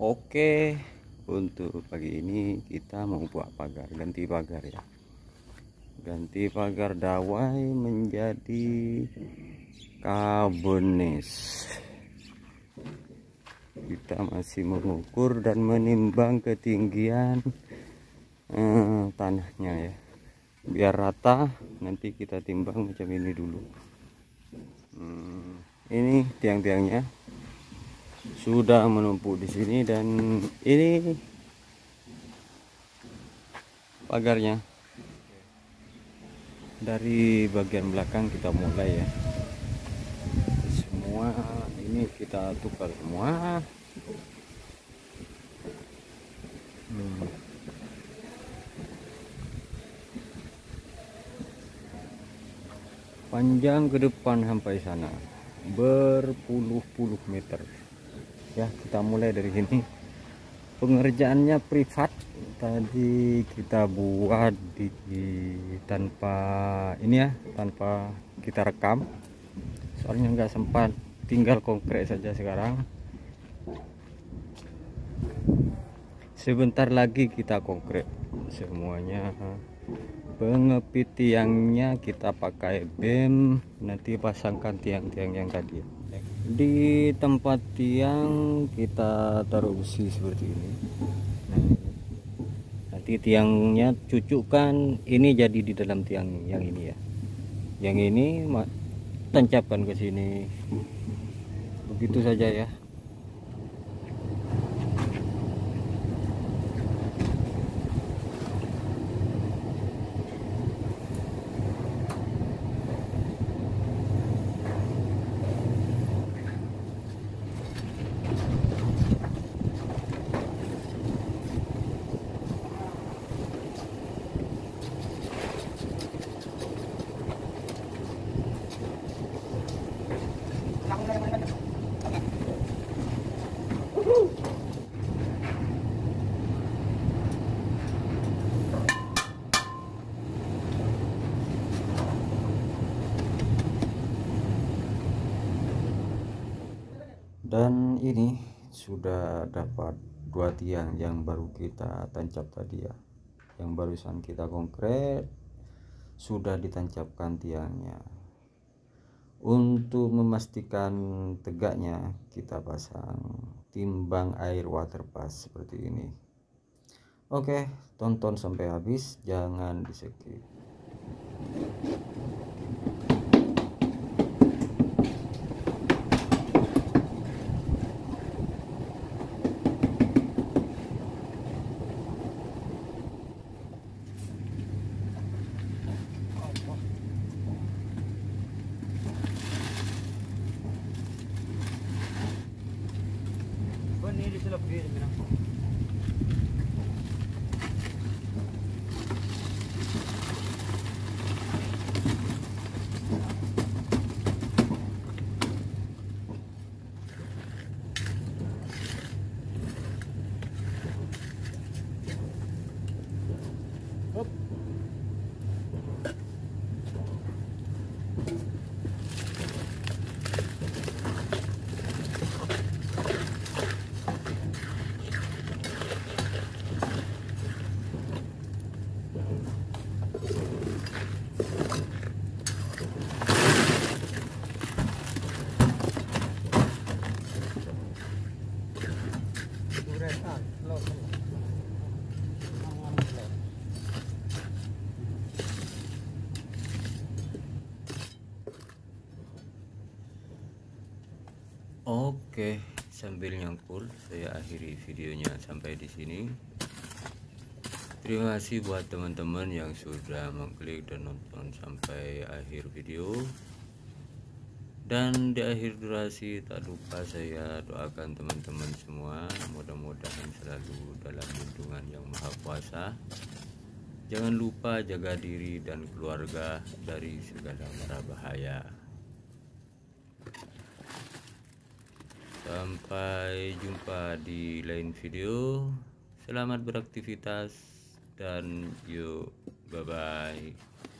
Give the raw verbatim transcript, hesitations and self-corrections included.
Oke, untuk pagi ini kita mau buat pagar, ganti pagar ya. Ganti pagar dawai menjadi karbonis. Kita masih mengukur dan menimbang ketinggian eh, tanahnya ya. Biar rata, nanti kita timbang macam ini dulu. Hmm, ini tiang-tiangnya sudah menumpuk di sini, dan ini pagarnya. Dari bagian belakang kita mulai ya. Semua ini kita tukar semua. Hmm. Panjang ke depan sampai sana berpuluh-puluh meter. Ya, kita mulai dari sini. Pengerjaannya privat. Tadi kita buat di, di tanpa ini ya, tanpa kita rekam. Soalnya nggak sempat, tinggal konkret saja sekarang. Sebentar lagi kita konkret semuanya. Pengepit tiangnya kita pakai bem, nanti pasangkan tiang-tiang yang tadi. Di tempat tiang kita taruh besi seperti ini. Nah, nanti tiangnya cucukkan ini jadi di dalam tiang yang ini ya. Yang ini tancapkan ke sini. Begitu saja ya. Dan ini sudah dapat dua tiang yang baru kita tancap tadi ya. Yang barusan kita konkret sudah ditancapkan tiangnya. Untuk memastikan tegaknya kita pasang timbang air water pass seperti ini. Oke, tonton sampai habis, jangan di skip. Ini diselebih Oke, sambil nyangkul saya akhiri videonya sampai di sini. Terima kasih buat teman-teman yang sudah mengklik dan nonton sampai akhir video. Dan di akhir durasi tak lupa saya doakan teman-teman semua mudah-mudahan selalu dalam lindungan yang maha kuasa. Jangan lupa jaga diri dan keluarga dari segala mara bahaya. Sampai jumpa di lain video. Selamat beraktivitas dan yuk, bye bye.